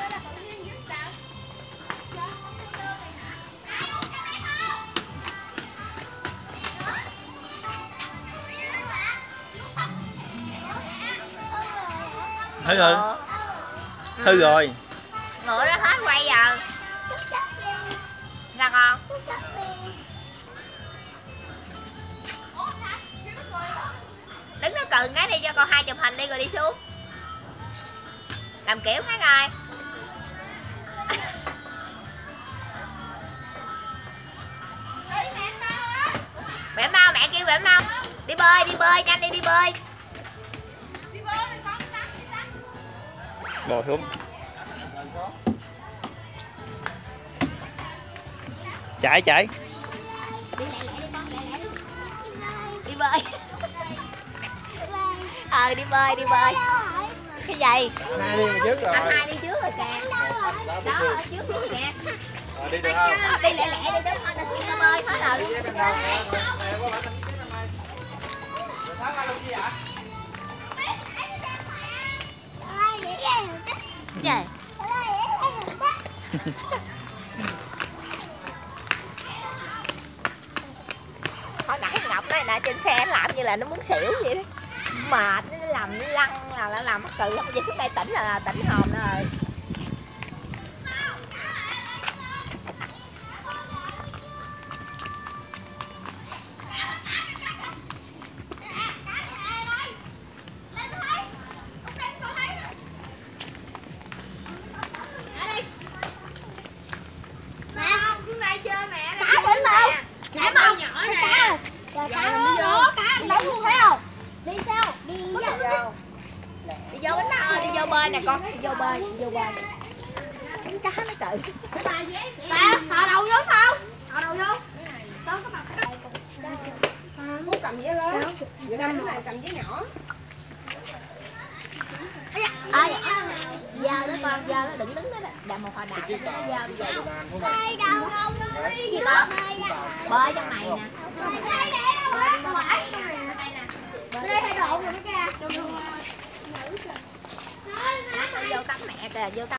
Hư rồi. Hư rồi. Ngựa nó hết quay giờ. Ra con. Đứng nó cừ cái đi cho con 2 chụp hình đi rồi đi xuống. Làm kiểu cái coi. Bẻ mau, mẹ kêu bẻ mau. Đi bơi, nhanh đi bơi. Bò xuống. Chạy. Đi lẹ đi con, lẹ. Đi bơi. Đi bơi. Cái gì? Hai đi mà trước rồi. Anh hai đi trước rồi kìa. Đó, ở trước kìa. Đi được không? Đi lẹ đi đứng thôi, ta xin ta bơi hết rồi. Gì? Hồi nãy Ngọc nói nè, trên xe nó làm như là nó muốn xỉu vậy đó. Mệt, nó làm nó lăn là làm mắc cừ không, vậy xuống đây tỉnh là tỉnh hồn nữa rồi. Đi vô bánh bao, đi vô bơi nè con, đi vô bơi. Bánh cá nó cự. Ba, thò đầu vô không? Thò đầu vô. Muốn cầm giấy lớn. Cái này cầm giấy nhỏ. Dơ đó con, dơ nó đừng đứng đó, đạp một hồi đạp nó dơ bây giờ. Bơi đâu không? Gì con? Bơi trong này nè. Đây hay độ rồi cái kìa. Vô tắm mẹ kìa, vô tắm.